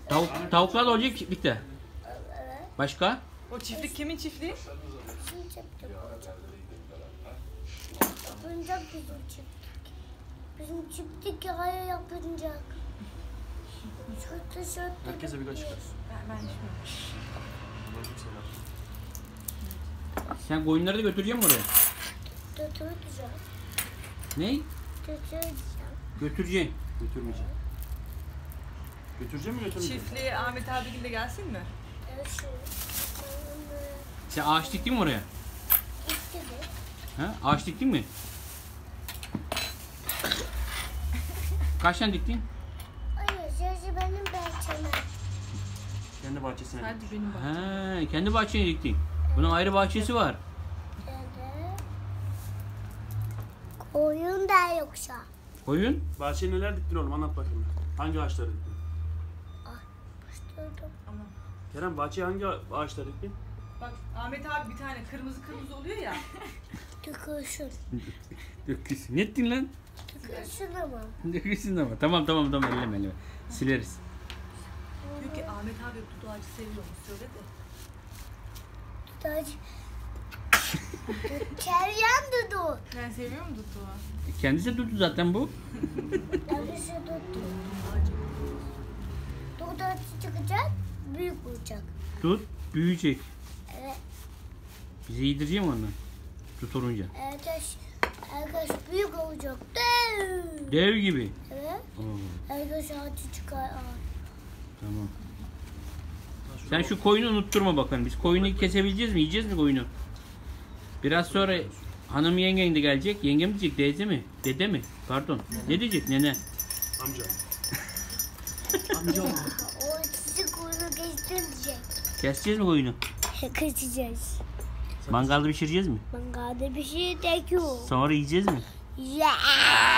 Tavuklar da olacak çiftlikte. Evet. Başka? O çiftlik kimin çiftliği? Bizim çiftlik olacak. Yapılacak bizim çiftlik. Bizim çiftlik yaya yapılacak. Şurada şurada. Herkese bir çıkar. Ben içmiyorum. Sen koyunları da götüreceğim mi oraya? Götüreceğim. Ne? Götüreceğim. Götüreceğim. Götürmeyeceğim. Götüreceğim mi götürmeyeceğim? Çiftliğe Ahmet abi de gelsin mi? Evet şu. Sen ağaç diktin mi oraya? Gitti mi? Ha? Ağaç diktin mi? Kaç tane diktin? Hayır, sözü benim bahçeme. Kendi bahçesine. Hadi benim bak. Ha, kendi bahçene diktin. Bunun ayrı bahçesi var. Dede. Koyun da yoksa. Koyun? Bahçeye neler diktin oğlum anlat bakayım. Hangi ağaçları diktin? Bastırdım. Aman. Kerem bahçeye hangi ağaçları diktin? Bak Ahmet abi bir tane kırmızı oluyor ya. Tükürsün. Dökülsün. Ne ettin lan? Tükürsün ama. Dökülsün ama. Tamam elleme. Sileriz. Diyor ki Ahmet abi dudu ağacı seviyormuş söyle de. Tacı. Keryan dudu. Ben seviyorum dudu. Kendisi tuttu zaten bu. Neresi dudu? Dudu çıkacak, büyük olacak. Tut, büyüyecek. Evet. Bize yedireceğim onu. Tuturunca. Herkes büyük olacak. Dev. Dev gibi. Evet. Oo, Herkes ağacı çıkar. tamam. Sen şu koyunu unutturma bakalım. Biz koyunu kesebileceğiz mi? Yiyeceğiz mi koyunu? Biraz sonra hanım yengen de gelecek. Yenge mi diyecek? Teyze mi? Dede mi? Pardon. Ne diyecek? Nene. Amca. O sizi kuyruğu geçtirecek. Keseceğiz mi koyunu? Kaçacağız. Mangalda pişireceğiz mi? Mangalda bir şey de yok. Sonra yiyeceğiz mi? Ya.